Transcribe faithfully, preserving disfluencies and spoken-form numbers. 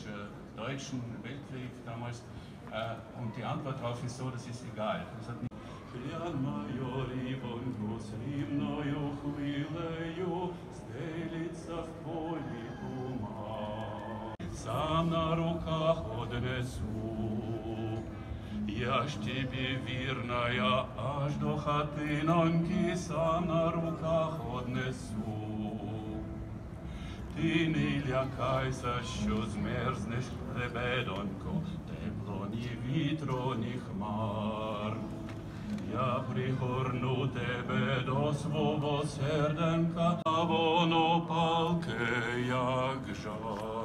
deutsch-deutschen Weltkrieg damals. Und die Antwort darauf ist so, das ist egal. Das hat nicht сам на руках однесу, я ж тебе вірная, аж до хатиноньки сам на руках однесу. Ти не лякайся, що змерзнеш, лебедонько, тепло ні вітру, ні хмар. Я пригорну тебе до свого серденька, а воно палке, як жар.